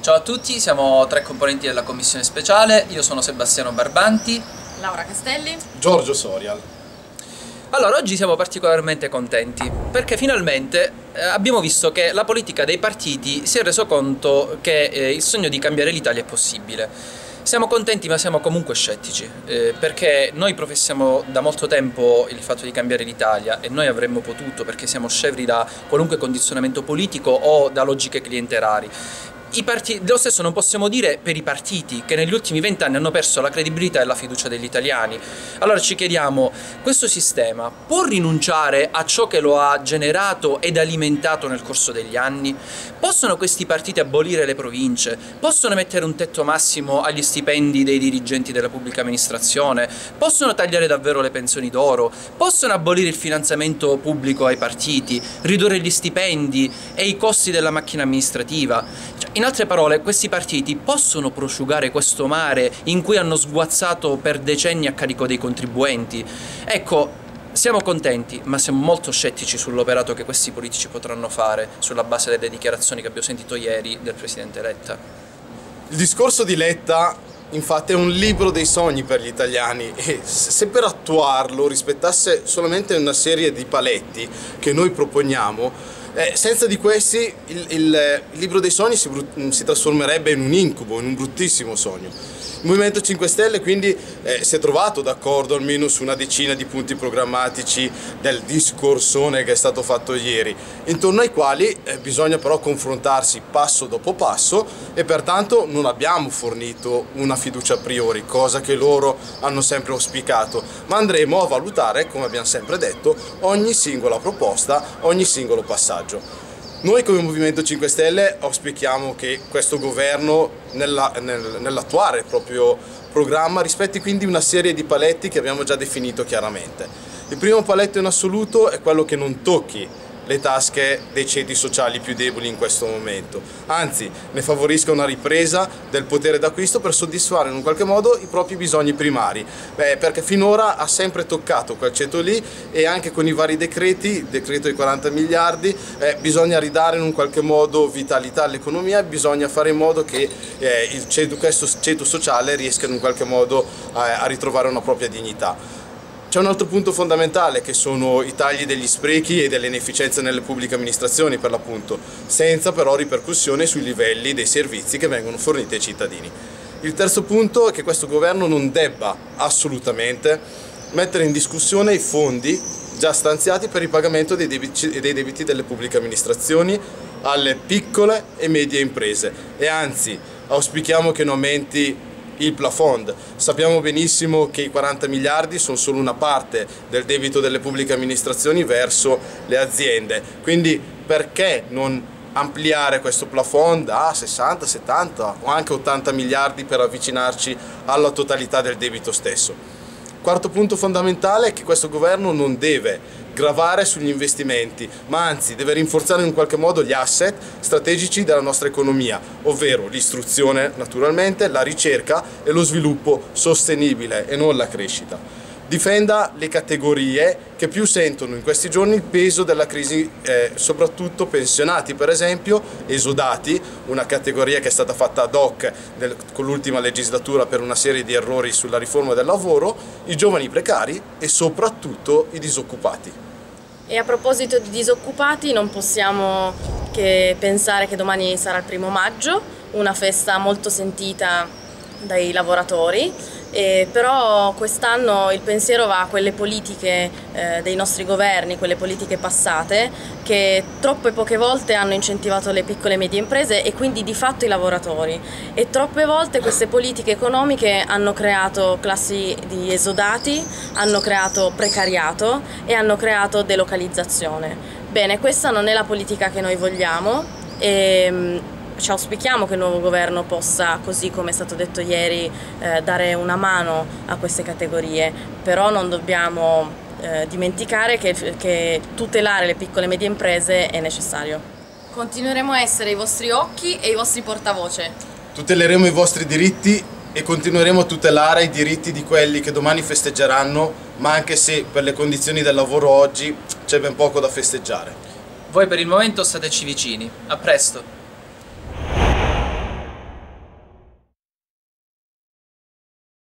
Ciao a tutti, siamo tre componenti della commissione speciale, io sono Sebastiano Barbanti, Laura Castelli, Giorgio Sorial. Allora, oggi siamo particolarmente contenti perché finalmente abbiamo visto che la politica dei partiti si è reso conto che il sogno di cambiare l'Italia è possibile. Siamo contenti ma siamo comunque scettici perché noi professiamo da molto tempo il fatto di cambiare l'Italia e noi avremmo potuto, perché siamo scevri da qualunque condizionamento politico o da logiche clientelari. Lo stesso non possiamo dire per i partiti che negli ultimi 20 anni hanno perso la credibilità e la fiducia degli italiani. Allora ci chiediamo, questo sistema può rinunciare a ciò che lo ha generato ed alimentato nel corso degli anni? Possono questi partiti abolire le province? Possono mettere un tetto massimo agli stipendi dei dirigenti della pubblica amministrazione? Possono tagliare davvero le pensioni d'oro? Possono abolire il finanziamento pubblico ai partiti? Ridurre gli stipendi e i costi della macchina amministrativa? In altre parole, questi partiti possono prosciugare questo mare in cui hanno sguazzato per decenni a carico dei contribuenti? Ecco, siamo contenti, ma siamo molto scettici sull'operato che questi politici potranno fare sulla base delle dichiarazioni che abbiamo sentito ieri del Presidente Letta. Il discorso di Letta, infatti, è un libro dei sogni per gli italiani e se per attuarlo rispettasse solamente una serie di paletti che noi proponiamo, senza di questi il libro dei sogni si trasformerebbe in un incubo, in un bruttissimo sogno. Il Movimento 5 Stelle quindi si è trovato d'accordo almeno su una decina di punti programmatici del discorsone che è stato fatto ieri, intorno ai quali bisogna però confrontarsi passo dopo passo e pertanto non abbiamo fornito una fiducia a priori, cosa che loro hanno sempre auspicato, ma andremo a valutare, come abbiamo sempre detto, ogni singola proposta, ogni singolo passaggio. Noi come Movimento 5 Stelle auspichiamo che questo governo nell'attuare il proprio programma rispetti quindi una serie di paletti che abbiamo già definito chiaramente. Il primo paletto in assoluto è quello che non tocchi le tasche dei ceti sociali più deboli in questo momento, anzi ne favorisca una ripresa del potere d'acquisto per soddisfare in un qualche modo i propri bisogni primari, perché finora ha sempre toccato quel ceto lì e anche con i vari decreti, il decreto di 40 miliardi, bisogna ridare in un qualche modo vitalità all'economia, bisogna fare in modo che questo ceto sociale riesca in un qualche modo a ritrovare una propria dignità. C'è un altro punto fondamentale che sono i tagli degli sprechi e delle inefficienze nelle pubbliche amministrazioni per l'appunto, senza però ripercussioni sui livelli dei servizi che vengono forniti ai cittadini. Il terzo punto è che questo governo non debba assolutamente mettere in discussione i fondi già stanziati per il pagamento dei debiti delle pubbliche amministrazioni alle piccole e medie imprese e anzi auspichiamo che non aumenti il plafond. Sappiamo benissimo che i 40 miliardi sono solo una parte del debito delle pubbliche amministrazioni verso le aziende, quindi perché non ampliare questo plafond a 60, 70 o anche 80 miliardi per avvicinarci alla totalità del debito stesso? Quarto punto fondamentale è che questo governo non deve gravare sugli investimenti, ma anzi deve rinforzare in qualche modo gli asset strategici della nostra economia, ovvero l'istruzione naturalmente, la ricerca e lo sviluppo sostenibile e non la crescita. Difenda le categorie che più sentono in questi giorni il peso della crisi, soprattutto pensionati per esempio, esodati, una categoria che è stata fatta ad hoc con l'ultima legislatura per una serie di errori sulla riforma del lavoro, i giovani precari e soprattutto i disoccupati. e a proposito di disoccupati non possiamo che pensare che domani sarà il 1° maggio, una festa molto sentita dai lavoratori. Però quest'anno il pensiero va a quelle politiche dei nostri governi, quelle politiche passate, che troppe poche volte hanno incentivato le piccole e medie imprese e quindi di fatto i lavoratori, e troppe volte queste politiche economiche hanno creato classi di esodati, hanno creato precariato e hanno creato delocalizzazione. Bene, questa non è la politica che noi vogliamo e ci auspichiamo che il nuovo governo possa, così come è stato detto ieri, dare una mano a queste categorie, però non dobbiamo dimenticare che tutelare le piccole e medie imprese è necessario. Continueremo a essere i vostri occhi e i vostri portavoce. Tuteleremo i vostri diritti e continueremo a tutelare i diritti di quelli che domani festeggeranno, ma anche se per le condizioni del lavoro oggi c'è ben poco da festeggiare. Voi per il momento stateci vicini. A presto!